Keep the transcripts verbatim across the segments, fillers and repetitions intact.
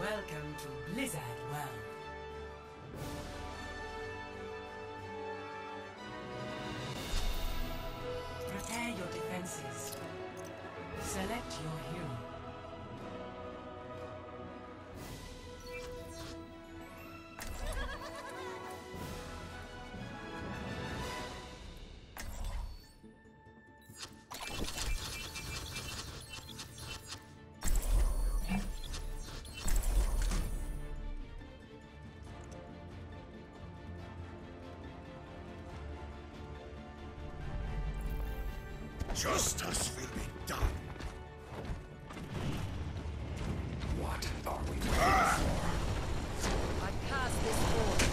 Welcome to Blizzard World. Prepare your defenses. Select your hero. Justice will be done. What are we waiting ah! for? I cast this order.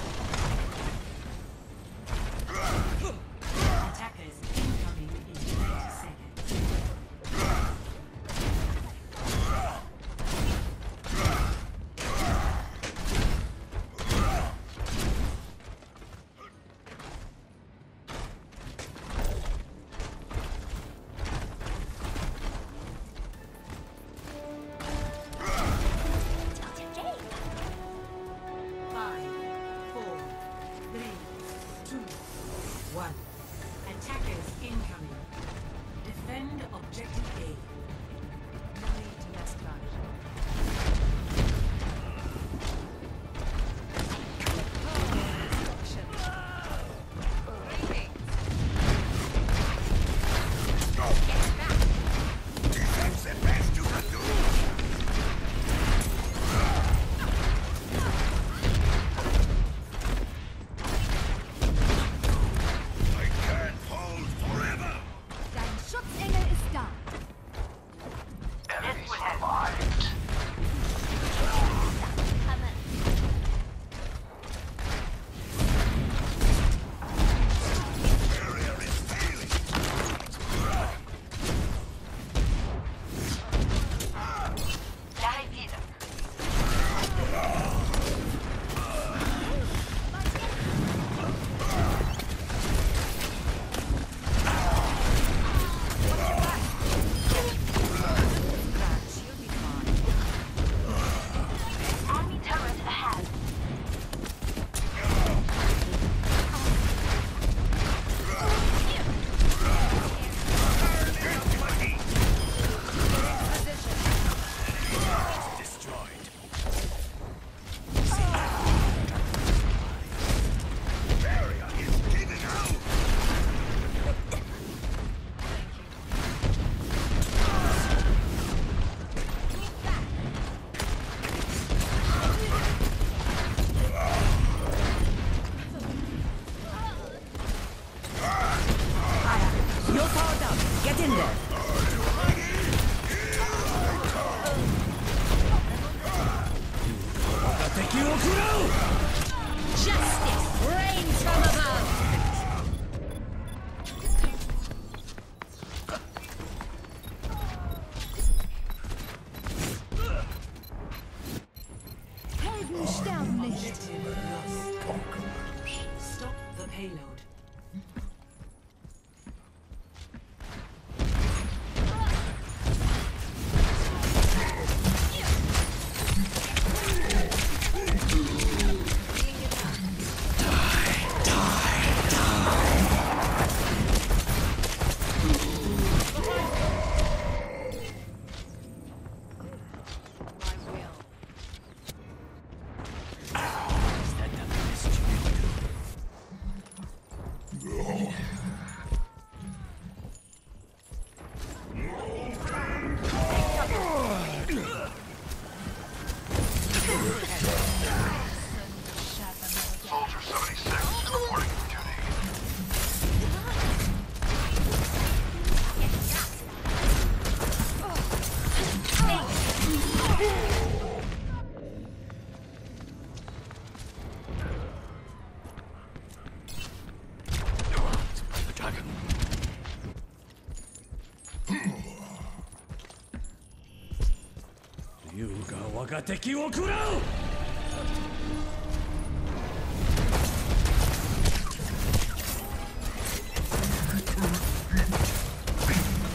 Attackers incoming in twenty seconds. One. Attackers incoming. Defend objective A. No need to mess about. That's the best you can do. Schutzengel ist da. Enemies survived. Barrier is failing. Dahin wieder. You're powered up. Get in there. Justice reigns from above. Helden sterben nicht. Objective lost. Stop the payload. Soldier seventy-six reporting for duty. The dragon. 竜が我が敵を食らう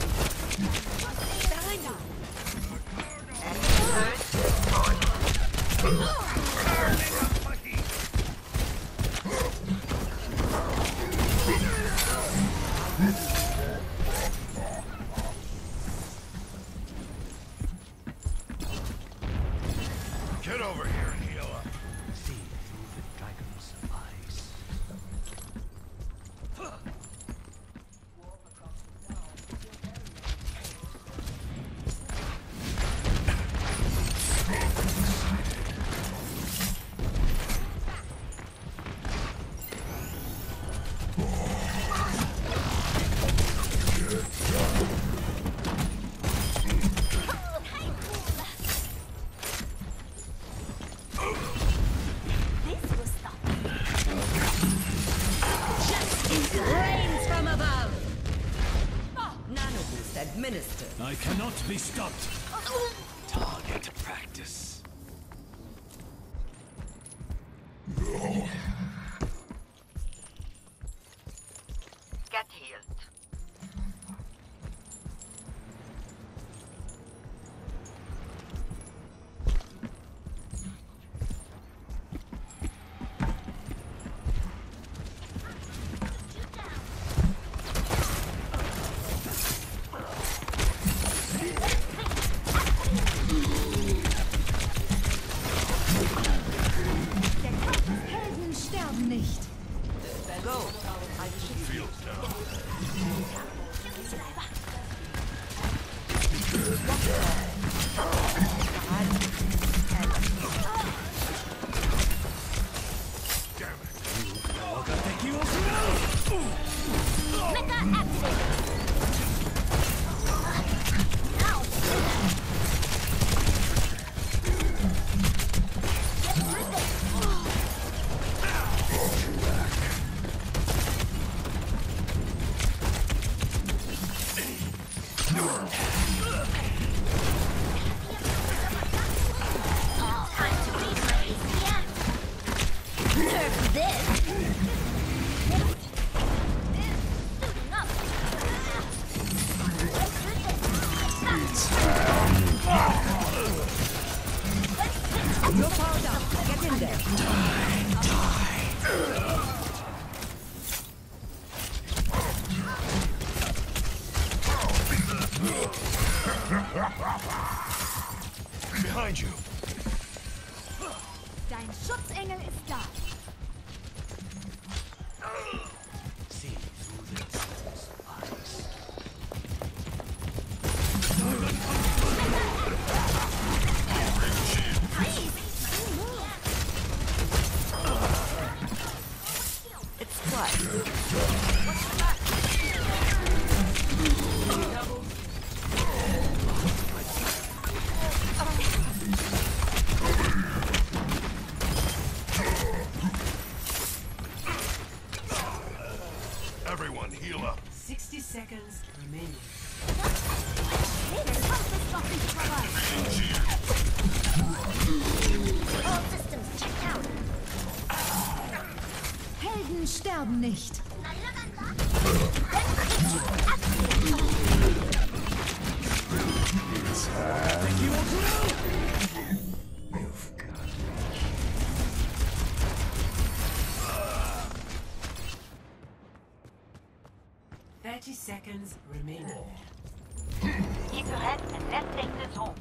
First destroyed. Get over here and heal up. See through the dragon's eyes. Rains from above. Nano boost administered. I cannot be stopped. Target practice. Get healed. Helden sterben nicht. Go. Field down. Damn it. 我が敵を食らう Mecha activated. Nerf this. You're powered up. Get in there. Behind you. Dein Schutzengel ist da. See through the dragon's eyes. It's what? Everyone heal up. sixty seconds remaining. All systems checked out. Helden sterben nicht. thirty seconds remaining. Keep your head and let's take this home.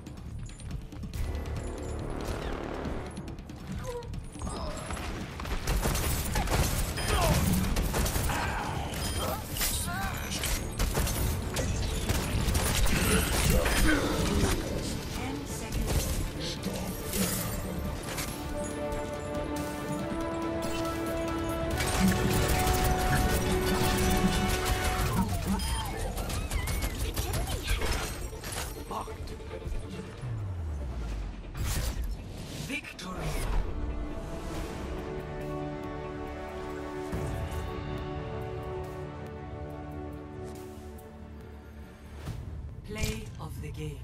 ten seconds. Victory. Play of the game.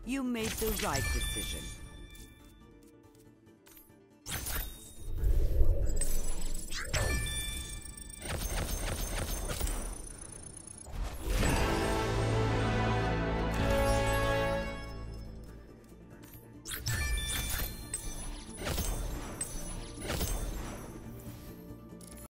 You made the right decision.